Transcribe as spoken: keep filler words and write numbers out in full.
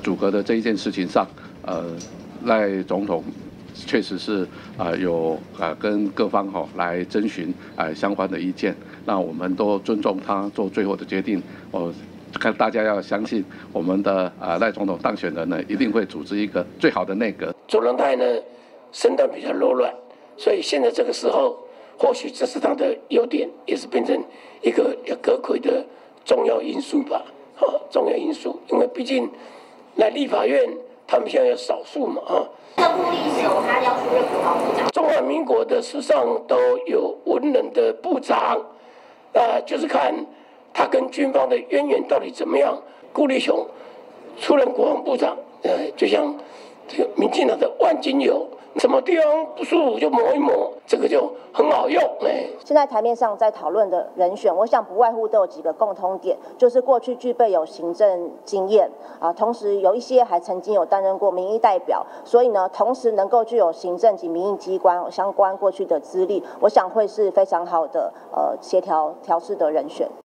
阻隔的这一件事情上，呃，赖总统确实是啊、呃、有啊、呃、跟各方哈、哦、来征询啊、呃、相关的意见，那我们都尊重他做最后的决定。我看大家要相信我们的啊赖总统当选人呢，一定会组织一个最好的内阁。 卓荣泰呢身段比较柔软，所以现在这个时候，或许这是他的优点，也是变成一个阁揆的重要因素吧。啊，重要因素，因为毕竟来立法院，他们现在有少数嘛，啊。 这顾立雄他要出任国防部长。 中华民国的史上都有文人的部长，啊，就是看他跟军方的渊源到底怎么样。顾立雄出任国防部长，呃，就像这个民进党的万金油，什么地方不舒服就抹一抹，这个就很好用。哎， 现在台面上在讨论的人选，我想不外乎都有几个共通点，就是过去具备有行政经验啊，同时有一些还曾经有担任过民意代表，所以呢，同时能够具有行政及民意机关相关过去的资历，我想会是非常好的呃协调调试的人选。